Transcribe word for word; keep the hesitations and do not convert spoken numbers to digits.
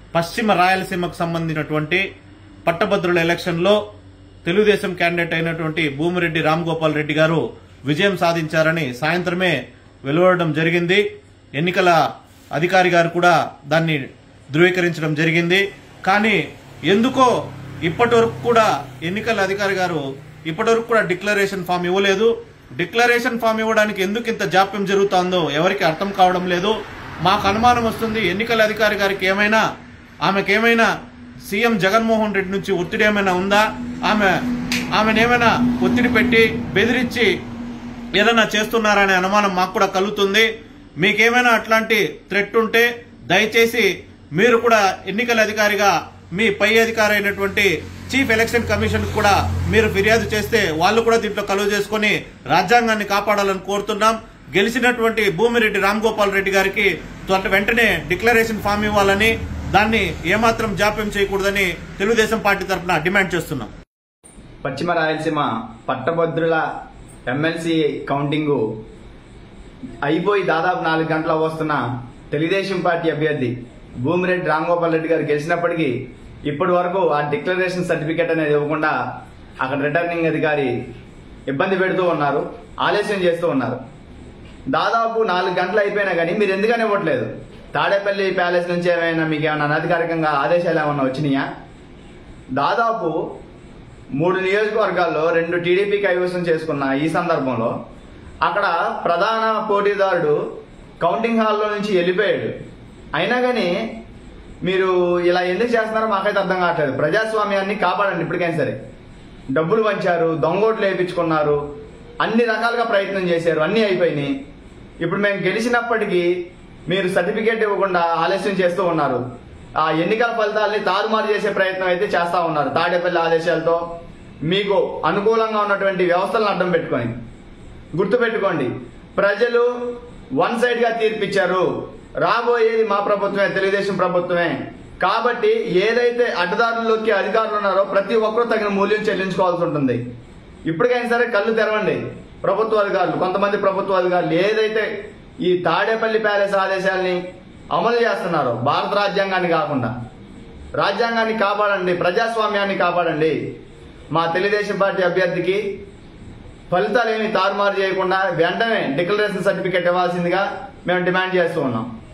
పశ్చిమ రాయలసీమకు సంబంధించినటువంటి పట్టభద్రుల ఎలక్షన్ లో తెలుగుదేశం క్యాండిడేట్ అయినటువంటి భూమిరెడ్డి రామ్ గోపాల్ రెడ్డి గారు విజయం సాధించారని సాయంత్రమే వెలువడడం జరిగింది. ఎన్నికల అధికారి గారు కూడా దాన్ని ధృవీకరించడం జరిగింది. కానీ ఎందుకో ఇప్పటి వరకు కూడా ఎన్నికల అధికారి గారు ఇప్పటి వరకు కూడా డిక్లరేషన్ ఫామ్ ఇవ్వలేదు. డిక్లరేషన్ ఫామ్ ఇవ్వడానికి ఎందుకు ఇంత జాప్యం జరుగుతుందో ఎవరికి అర్థం కావడం లేదు. మాకు అనుమానం వస్తుంది, ఎన్నికల అధికారి గారికి ఏమైనా ఆమెకేమైనా సీఎం జగన్మోహన్ రెడ్డి నుంచి ఒత్తిడి ఏమైనా ఉందా, ఆమె ఆమెనేమైనా ఒత్తిడి పెట్టి బెదిరించి ఏదైనా చేస్తున్నారా అనే అనుమానం మాకు కూడా కలుగుతుంది. మీకేమైనా అట్లాంటి థ్రెట్ ఉంటే దయచేసి మీరు కూడా ఎన్నికల అధికారిగా మీ పై అధికారి అయినటువంటి చీఫ్ ఎలక్షన్ కమిషన్ కూడా మీరు ఫిర్యాదు చేస్తే వాళ్ళు కూడా దీంట్లో కలువ చేసుకుని రాజ్యాంగాన్ని కాపాడాలని కోరుతున్నాం. గెలిచినటువంటి భూమిరెడ్డి రామ్ గోపాల్ రెడ్డి గారికి వెంటనే డిక్లరేషన్ ఫామ్ ఇవ్వాలని, దాన్ని ఏమాత్రం జాప్యం చేయకూడదని తెలుగుదేశం పార్టీ తరఫున డిమాండ్ చేస్తున్నాం. పశ్చిమ రాయలసీమ పట్టభద్రుల ఎమ్మెల్సీ కౌంటింగ్ అయిపోయి దాదాపు నాలుగు గంటలు వస్తున్న తెలుగుదేశం పార్టీ అభ్యర్థి భూమిరెడ్డి రామ్ గోపాల్ రెడ్డి గారు గెలిచినప్పటికీ ఇప్పటి వరకు ఆ డిక్లరేషన్ సర్టిఫికేట్ అనేది ఇవ్వకుండా అక్కడ రిటర్నింగ్ అధికారి ఇబ్బంది పెడుతూ ఉన్నారు, ఆలస్యం చేస్తూ ఉన్నారు. దాదాపు నాలుగు గంటలు అయిపోయినా కానీ మీరు ఎందుకని ఇవ్వట్లేదు? తాడేపల్లి ప్యాలెస్ నుంచి ఏమైనా మీకు ఏమైనా అనధికారికంగా ఆదేశాలు ఏమైనా వచ్చినాయా? దాదాపు మూడు నియోజకవర్గాల్లో రెండు టీడీపీ కైవసం చేసుకున్న ఈ సందర్భంలో అక్కడ ప్రధాన పోటీదారుడు కౌంటింగ్ హాల్లో నుంచి వెళ్ళిపోయాడు. అయినా కానీ మీరు ఇలా ఎందుకు చేస్తున్నారో మాకైతే అర్థం కావట్లేదు. ప్రజాస్వామ్యాన్ని కాపాడండి. ఇప్పటికైనా సరే డబ్బులు పంచారు, దొంగోట్లు వేయించుకున్నారు, అన్ని రకాలుగా ప్రయత్నం చేశారు, అన్నీ అయిపోయినాయి. ఇప్పుడు మేము గెలిచినప్పటికీ మీరు సర్టిఫికేట్ ఇవ్వకుండా ఆలస్యం చేస్తూ ఉన్నారు. ఆ ఎన్నికల ఫలితాలని తారుమారు చేసే ప్రయత్నం అయితే చేస్తా ఉన్నారు తాడేపల్లి ఆదేశాలతో, మీకు అనుకూలంగా ఉన్నటువంటి వ్యవస్థలను అడ్డం పెట్టుకొని. గుర్తుపెట్టుకోండి, ప్రజలు వన్ సైడ్ గా తీర్పిచ్చారు. రాబోయేది మా ప్రభుత్వమే, తెలుగుదేశం ప్రభుత్వమే. కాబట్టి ఏదైతే అడ్డదారుల్లోకి అధికారులు ఉన్నారో ప్రతి ఒక్కరూ తగిన మూల్యం చెల్లించుకోవాల్సి ఉంటుంది. ఇప్పటికైనా సరే కళ్ళు తెరవండి ప్రభుత్వ అధికారులు. కొంతమంది ప్రభుత్వ అధికారులు ఏదైతే ఈ తాడేపల్లి ప్యాలెస్ ఆదేశాలని అమలు చేస్తున్నారో భారత రాజ్యాంగాన్ని కాకుండా రాజ్యాంగాన్ని కాపాడండి, ప్రజాస్వామ్యాన్ని కాపాడండి. మా తెలుగుదేశం పార్టీ అభ్యర్థికి ఫలితాలు ఏమి తారుమారు చేయకుండా వెంటనే డిక్లరేషన్ సర్టిఫికేట్ ఇవ్వాల్సిందిగా మేము డిమాండ్ చేస్తూ ఉన్నాం.